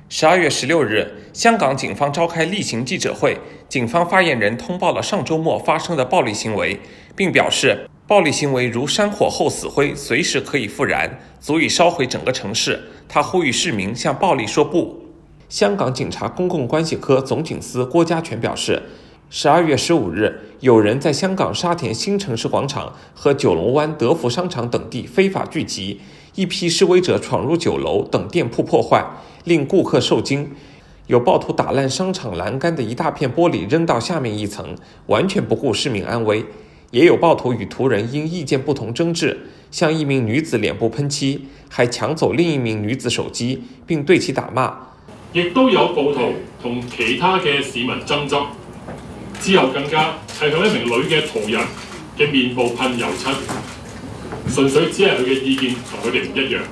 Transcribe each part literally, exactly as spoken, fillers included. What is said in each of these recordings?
十二月十六日，香港警方召开例行记者会，警方发言人通报了上周末发生的暴力行为，并表示暴力行为如山火后死灰，随时可以复燃，足以烧毁整个城市。他呼吁市民向暴力说不。香港警察公共关系科总警司郭家全表示，十二月十五日，有人在香港沙田新城市广场和九龙湾德福商场等地非法聚集，一批示威者闯入酒楼等店铺破坏，令顾客受惊。有暴徒打烂商场栏杆的一大片玻璃扔到下面一层，完全不顾市民安危。也有暴徒与途人因意见不同争执，向一名女子脸部喷漆，还抢走另一名女子手機，並對其打罵。 亦都有暴徒同其他嘅市民爭執，之後更加係向一名女嘅途人嘅面部噴油漆，純粹只係佢嘅意見同佢哋唔一樣。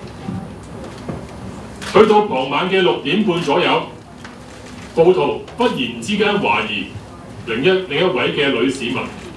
去到傍晚嘅六點半左右，暴徒忽然之間懷疑另一另一位嘅女市民，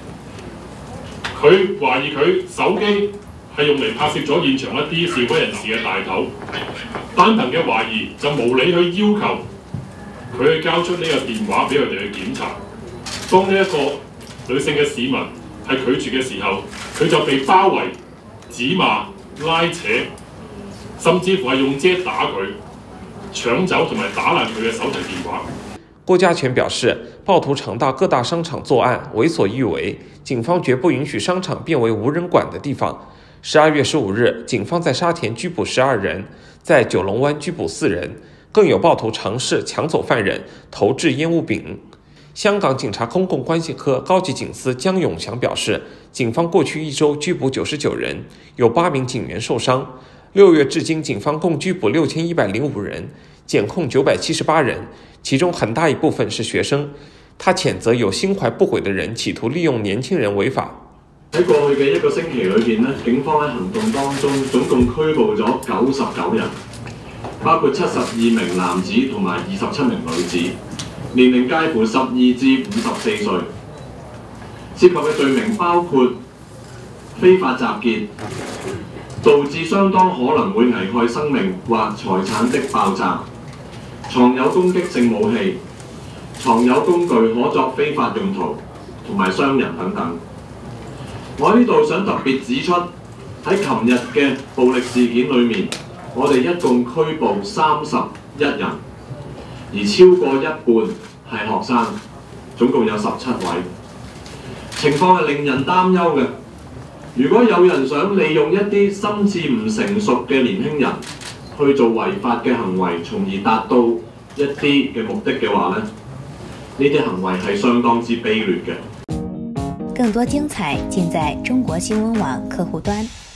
佢懷疑佢手機係用嚟拍攝咗現場一啲示威人士嘅大頭，單憑嘅懷疑就無理去要求佢去交出呢個電話俾佢哋去檢查。當呢一個女性嘅市民係拒絕嘅時候，佢就被包圍、指罵、拉扯，甚至乎係用遮打佢、搶走同埋打爛佢嘅手提電話。 郭家全表示，暴徒常到各大商場作案，為所欲為，警方絕不允許商場變為無人管的地方。十二月十五日，警方在沙田拘捕十二人，在九龍灣拘捕四人，更有暴徒嘗試搶走犯人，投掷煙霧餅。香港警察公共關係科高級警司江永祥表示，警方過去一周拘捕九十九人，有八名警員受傷。六月至今，警方共拘捕六千一百零五人，檢控九百七十八人，其中很大一部分是學生。他譴責有心懷不軌的人企圖利用年輕人違法。 喺過去嘅一個星期裏邊咧，警方喺行動當中總共拘捕咗九十九人，包括七十二名男子同埋二十七名女子，年齡介乎十二至五十四歲。涉及嘅罪名包括非法集結、導致相當可能會危害生命或財產的爆炸、藏有攻擊性武器、藏有工具可作非法用途同埋傷人等等。我喺呢度想特別指出，喺琴日嘅暴力事件裏面，我哋一共拘捕三十一人，而超過一半係學生，總共有十七位。情況係令人擔憂嘅。如果有人想利用一啲心智唔成熟嘅年輕人去做違法嘅行為，從而達到一啲嘅目的嘅話咧，呢啲行為係相當之卑劣嘅。 更多精彩盡在中國新聞網客戶端。